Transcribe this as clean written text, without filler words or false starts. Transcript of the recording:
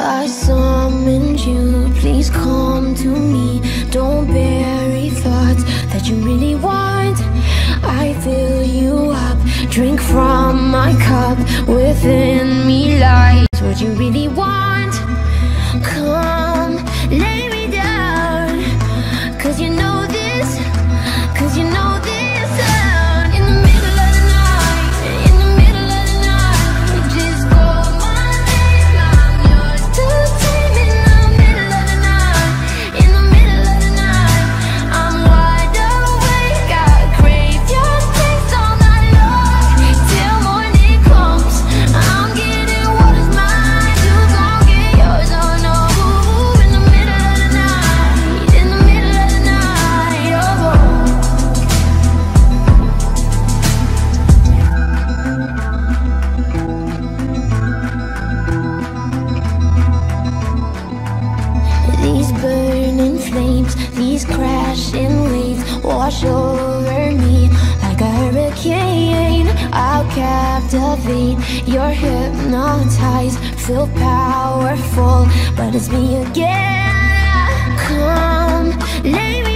I summoned you, please come to me. Don't bury thoughts that you really want. I fill you up, drink from my cup. Within me lies what you really want. Come, lay me down, 'cause you know this, 'cause you know this sound. In the middle of the night, in the middle of the night, just call my name, I'm yours to tame. In the middle of the night, in the middle of the night, I'm wide awake, I crave your taste all night long. Till morning comes, I'm getting what is mine, you gon' get yours, oh no. In the middle of the night, in the middle of the night, oh. These burning flames, these crashing waves wash over me like a hurricane. I'll captivate, you're hypnotized, feel powerful, but it's me again. Come, lay me